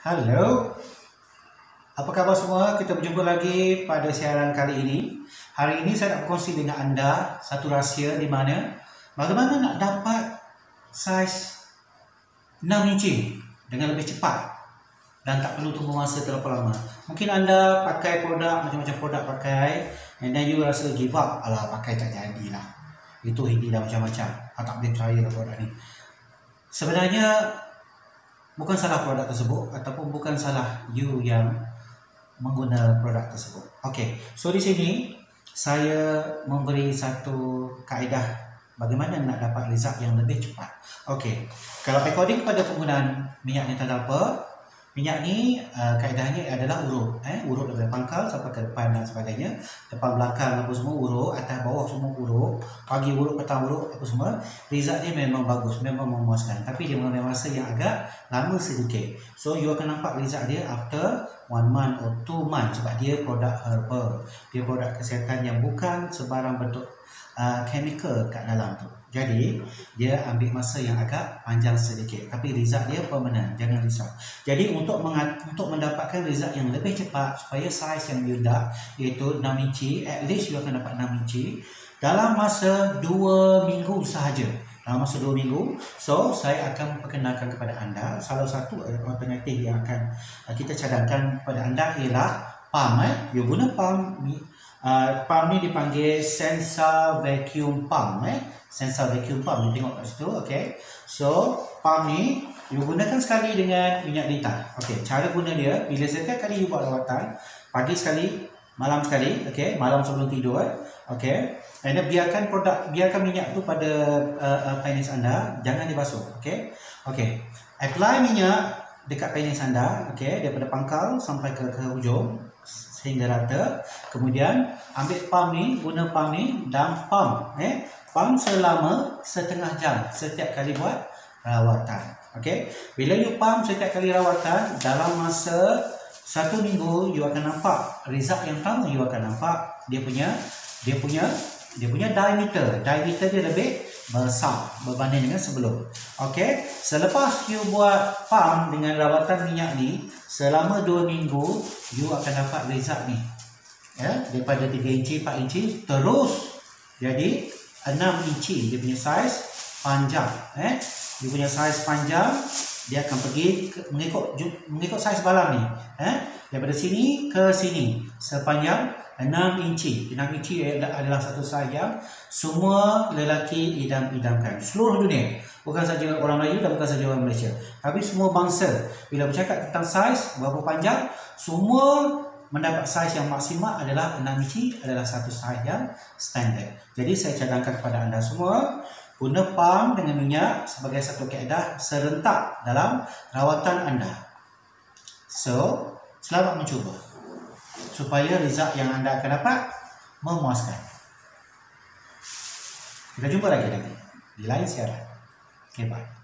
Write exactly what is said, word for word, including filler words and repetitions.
Halo, apa khabar semua? Kita berjumpa lagi pada siaran kali ini. Hari ini saya nak berkongsi dengan anda satu rahsia di mana bagaimana nak dapat saiz enam inci dengan lebih cepat dan tak perlu tunggu masa terlalu lama. Mungkin anda pakai produk, macam-macam produk pakai, and then you rasa give up, alah pakai tak jadilah. Itu ini dah macam-macam, ah, tak boleh trial produk ni. Sebenarnya bukan salah produk tersebut ataupun bukan salah you yang menggunakan produk tersebut. Okey, so di sini saya memberi satu kaedah bagaimana nak dapat result yang lebih cepat. Okey, kalau according kepada penggunaan minyak ni tanda apa? Minyak ni uh, kaedahnya adalah urut, eh urut daripada pangkal sampai ke depan dan sebagainya, depan belakang apa semua urut, atas bawah semua urut, pagi urut, petang urut apa semua. Result dia memang bagus, memang memuaskan, tapi dia mengambil masa yang agak lama sedikit. So you akan nampak result dia after one month or two months sebab dia produk herbal, dia produk kesihatan yang bukan sebarang bentuk uh, chemical kat dalam tu. Jadi dia ambil masa yang agak panjang sedikit, tapi result dia permanent, jangan risau. Jadi untuk untuk mendapatkan result yang lebih cepat supaya saiz yang you nak iaitu enam inci, at least you akan dapat enam inci dalam masa dua minggu sahaja. Dalam masa dua minggu. So saya akan perkenalkan kepada anda salah satu alternatif yang akan kita cadangkan kepada anda ialah pump. Eh you guna pump. Uh, pump ni dipanggil Sensa Vacuum Pump. Eh Sensa Vacuum Pump, ni tengok kat situ. Okay, so pump ni you gunakan sekali dengan minyak lintah. Okay, cara guna dia, bila setiap kali you buat rawatan, pagi sekali, malam sekali. Okay, malam sebelum tidur. Okay, and then biarkan produk, biarkan minyak tu pada uh, uh, penis anda, jangan dibasuh. Okay, okay, apply minyak dekat penis anda. Okay, daripada pangkal sampai ke, ke hujung sehingga rata. Kemudian ambil pump ni, guna pump ni dan pump eh pump selama setengah jam setiap kali buat rawatan. Okey, bila you pump setiap kali rawatan, dalam masa satu minggu you akan nampak result yang pertama. You akan nampak dia punya dia punya dia punya diameter diameter dia lebih besar berbanding dengan sebelum. Okey, selepas you buat pump dengan rawatan minyak ni selama dua minggu, you akan dapat result ni. Ya, daripada tiga inci, empat inci terus jadi enam inci. Dia punya saiz panjang. Eh, dia punya saiz panjang, dia akan pergi ke, mengikut mengikut saiz balang ni. Eh, daripada sini ke sini sepanjang enam inci. enam inci adalah satu saiz yang semua lelaki idam-idamkan seluruh dunia. Bukan saja orang Melayu dan bukan saja orang Malaysia, tapi semua bangsa. Bila bercakap tentang saiz berapa panjang, semua mendapat saiz yang maksimal adalah enam inci, adalah satu saiz yang standard. Jadi saya cadangkan kepada anda semua, guna pump dengan minyak sebagai satu kaedah serentak dalam rawatan anda. So, selamat mencuba supaya result yang anda akan dapat memuaskan. Kita jumpa lagi nanti di lain siaran. Okay, bye.